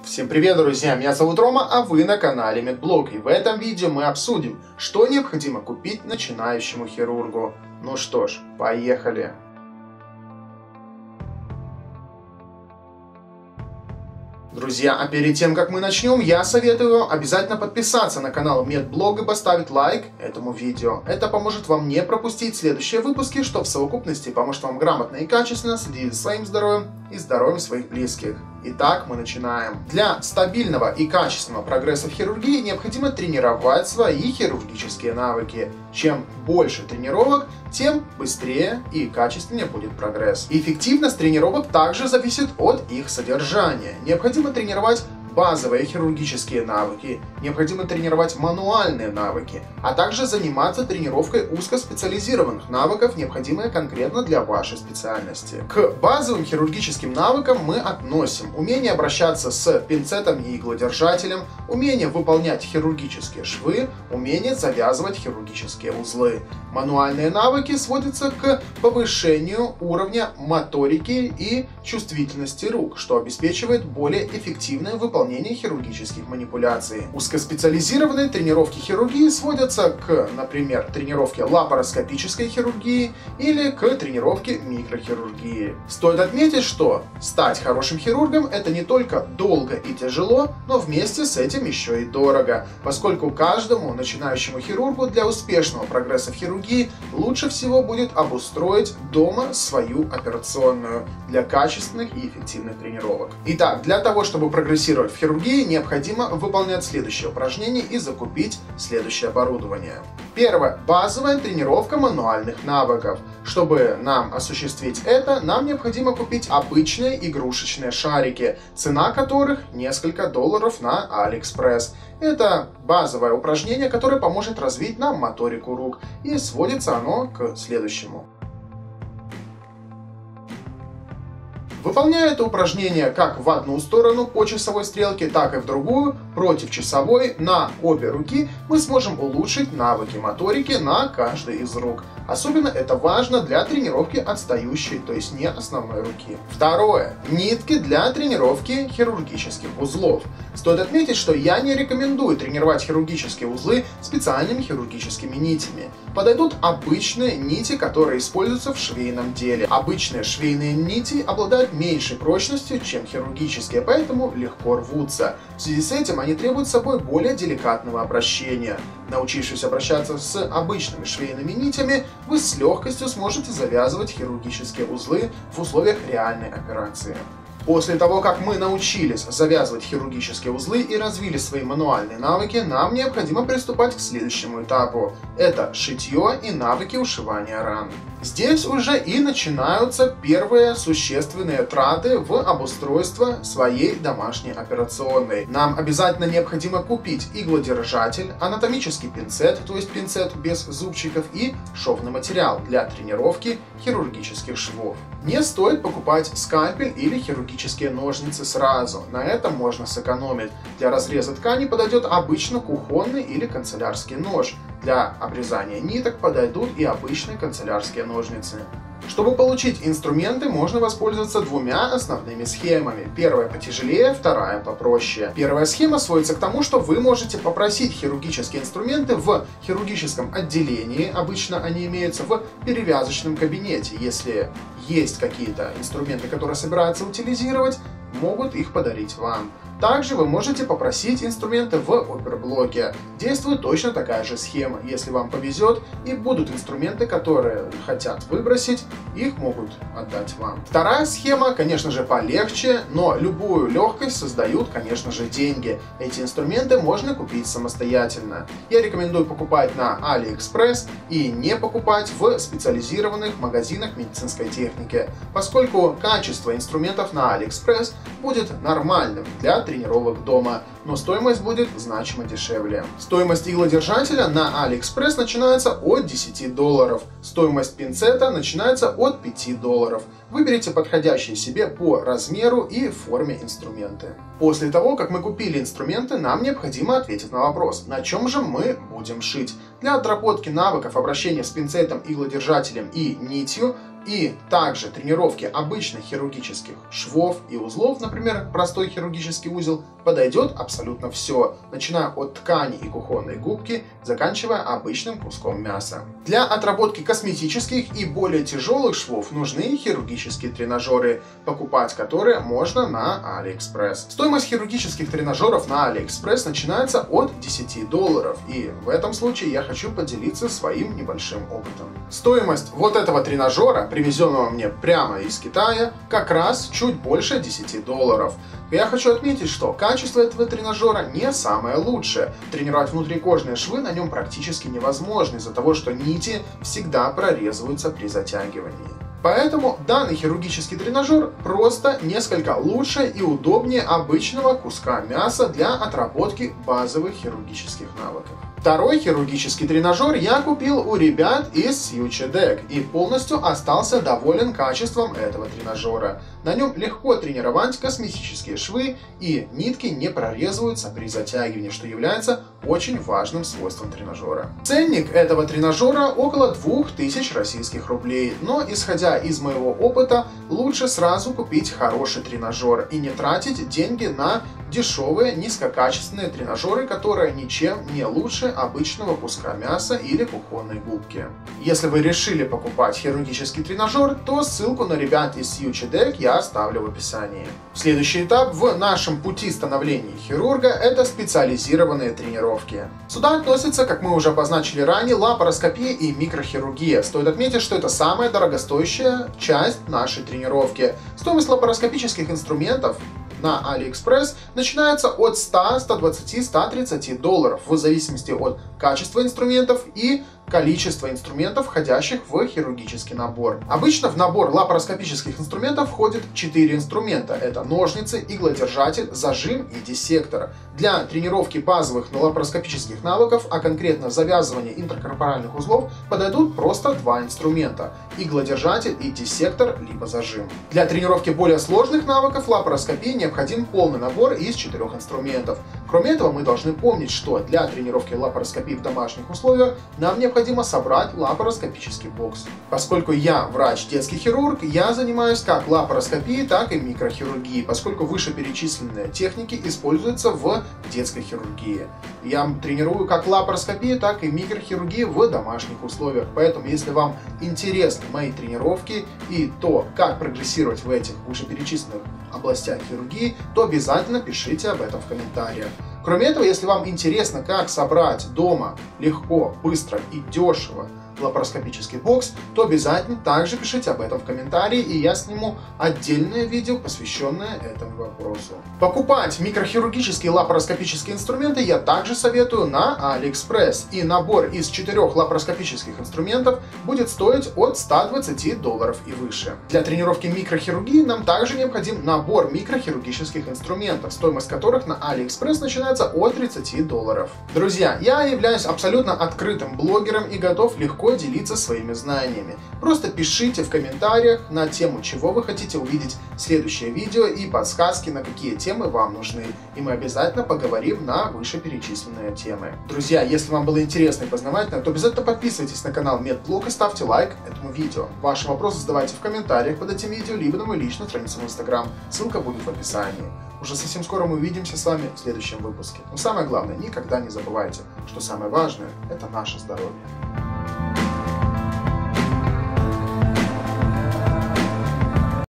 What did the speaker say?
Всем привет, друзья! Меня зовут Рома, а вы на канале Медблог. И в этом видео мы обсудим, что необходимо купить начинающему хирургу. Ну что ж, поехали! Друзья, а перед тем, как мы начнем, я советую обязательно подписаться на канал Медблог и поставить лайк этому видео. Это поможет вам не пропустить следующие выпуски, что в совокупности поможет вам грамотно и качественно следить за своим здоровьем и здоровьем своих близких. Итак, мы начинаем. Для стабильного и качественного прогресса в хирургии необходимо тренировать свои хирургические навыки. Чем больше тренировок, тем быстрее и качественнее будет прогресс. Эффективность тренировок также зависит от их содержания. Необходимо тренировать базовые хирургические навыки, необходимо тренировать мануальные навыки, а также заниматься тренировкой узкоспециализированных навыков, необходимые конкретно для вашей специальности. К базовым хирургическим навыкам мы относим умение обращаться с пинцетом и иглодержателем, умение выполнять хирургические швы, умение завязывать хирургические узлы. Мануальные навыки сводятся к повышению уровня моторики и чувствительности рук, что обеспечивает более эффективное выполнение хирургических манипуляций. Узкоспециализированные тренировки хирургии сводятся к, например, тренировке лапароскопической хирургии или к тренировке микрохирургии. Стоит отметить, что стать хорошим хирургом — это не только долго и тяжело, но вместе с этим еще и дорого, поскольку каждому начинающему хирургу для успешного прогресса в хирургии лучше всего будет обустроить дома свою операционную для качественных и эффективных тренировок. Итак, для того, чтобы прогрессировать в хирургии, необходимо выполнять следующие упражнения и закупить следующее оборудование. Первое. Базовая тренировка мануальных навыков. Чтобы нам осуществить это, нам необходимо купить обычные игрушечные шарики, цена которых несколько долларов на AliExpress. Это базовое упражнение, которое поможет развить нам моторику рук, и сводится оно к следующему. Выполняя это упражнение как в одну сторону по часовой стрелке, так и в другую, против часовой, на обе руки, мы сможем улучшить навыки моторики на каждой из рук. Особенно это важно для тренировки отстающей, то есть не основной руки. Второе. Нитки для тренировки хирургических узлов. Стоит отметить, что я не рекомендую тренировать хирургические узлы специальными хирургическими нитями. Подойдут обычные нити, которые используются в швейном деле. Обычные швейные нити обладают меньшей прочностью, чем хирургические, поэтому легко рвутся. В связи с этим они требуют с собой более деликатного обращения. Научившись обращаться с обычными швейными нитями, вы с легкостью сможете завязывать хирургические узлы в условиях реальной операции. После того, как мы научились завязывать хирургические узлы и развили свои мануальные навыки, нам необходимо приступать к следующему этапу. Это шитье и навыки ушивания ран. Здесь уже и начинаются первые существенные траты в обустройство своей домашней операционной. Нам обязательно необходимо купить иглодержатель, анатомический пинцет, то есть пинцет без зубчиков, и шовный материал для тренировки хирургических швов. Не стоит покупать скальпель или хирургические ножницы сразу, на этом можно сэкономить. Для разреза ткани подойдет обычно кухонный или канцелярский нож. Для обрезания ниток подойдут и обычные канцелярские ножницы. Чтобы получить инструменты, можно воспользоваться двумя основными схемами. Первая потяжелее, вторая попроще. Первая схема сводится к тому, что вы можете попросить хирургические инструменты в хирургическом отделении. Обычно они имеются в перевязочном кабинете. Если есть какие-то инструменты, которые собираются утилизировать, могут их подарить вам. Также вы можете попросить инструменты в оперблоке. Действует точно такая же схема. Если вам повезет и будут инструменты, которые хотят выбросить, их могут отдать вам. Вторая схема, конечно же, полегче, но любую легкость создают, конечно же, деньги. Эти инструменты можно купить самостоятельно. Я рекомендую покупать на AliExpress и не покупать в специализированных магазинах медицинской техники, поскольку качество инструментов на AliExpress будет нормальным для тренировок дома, но стоимость будет значимо дешевле. Стоимость иглодержателя на AliExpress начинается от 10 долларов, стоимость пинцета начинается от 5 долларов. Выберите подходящие себе по размеру и форме инструменты. После того, как мы купили инструменты, нам необходимо ответить на вопрос, на чем же мы будем шить. Для отработки навыков обращения с пинцетом, иглодержателем и нитью и также тренировки обычных хирургических швов и узлов, например, простой хирургический узел, подойдет абсолютно все, начиная от ткани и кухонной губки, заканчивая обычным куском мяса. Для отработки косметических и более тяжелых швов нужны хирургические тренажеры, покупать которые можно на AliExpress. Стоимость хирургических тренажеров на AliExpress начинается от $10, и в этом случае я хочу поделиться своим небольшим опытом. Стоимость вот этого тренажера, привезенного мне прямо из Китая, как раз чуть больше $10. Я хочу отметить, что качество этого тренажера не самое лучшее. Тренировать внутрикожные швы на нем практически невозможно из-за того, что нити всегда прорезываются при затягивании. Поэтому данный хирургический тренажер просто несколько лучше и удобнее обычного куска мяса для отработки базовых хирургических навыков. Второй хирургический тренажер я купил у ребят из SuchiDeck и полностью остался доволен качеством этого тренажера. На нем легко тренировать косметические швы, и нитки не прорезываются при затягивании, что является очень важным свойством тренажера. Ценник этого тренажера около 2000 российских рублей, но исходя из моего опыта, лучше сразу купить хороший тренажер и не тратить деньги на дешевые низкокачественные тренажеры, которые ничем не лучше обычного куска мяса или кухонной губки. Если вы решили покупать хирургический тренажер, то ссылку на ребят из SuchiDeck я оставлю в описании. Следующий этап в нашем пути становления хирурга – это специализированные тренировки. Сюда относятся, как мы уже обозначили ранее, лапароскопия и микрохирургия. Стоит отметить, что это самая дорогостоящая часть нашей тренировки. Стоимость лапароскопических инструментов на AliExpress начинается от 100, 120, 130 долларов в зависимости от качества инструментов и количество инструментов, входящих в хирургический набор. Обычно в набор лапароскопических инструментов входит 4 инструмента. Это ножницы, иглодержатель, зажим и диссектор. Для тренировки базовых лапароскопических навыков, а конкретно завязывания интеркорпоральных узлов, подойдут просто 2 инструмента – иглодержатель и диссектор, либо зажим. Для тренировки более сложных навыков лапароскопии необходим полный набор из 4 инструментов. Кроме этого, мы должны помнить, что для тренировки лапароскопии в домашних условиях нам необходимо собрать лапароскопический бокс. Поскольку я врач детский хирург, я занимаюсь как лапароскопией, так и микрохирургией, поскольку вышеперечисленные техники используются в детской хирургии. Я тренирую как лапароскопию, так и микрохирургию в домашних условиях. Поэтому, если вам интересны мои тренировки и то, как прогрессировать в этих вышеперечисленных областях хирургии, то обязательно пишите об этом в комментариях. Кроме этого, если вам интересно, как собрать дома легко, быстро и дешево лапароскопический бокс, то обязательно также пишите об этом в комментарии, и я сниму отдельное видео, посвященное этому вопросу. Покупать микрохирургические лапароскопические инструменты я также советую на AliExpress, и набор из 4 лапароскопических инструментов будет стоить от 120 долларов и выше. Для тренировки микрохирургии нам также необходим набор микрохирургических инструментов, стоимость которых на AliExpress начинается от 30 долларов. Друзья, я являюсь абсолютно открытым блогером и готов легко делиться своими знаниями. Просто пишите в комментариях на тему, чего вы хотите увидеть следующее видео, и подсказки, на какие темы вам нужны, и мы обязательно поговорим на вышеперечисленные темы. Друзья, если вам было интересно и познавательно, то обязательно подписывайтесь на канал Медблог и ставьте лайк этому видео. Ваши вопросы задавайте в комментариях под этим видео, либо на мою личную страницу в Instagram. Ссылка будет в описании. Уже совсем скоро мы увидимся с вами в следующем выпуске. Но самое главное, никогда не забывайте, что самое важное – это наше здоровье.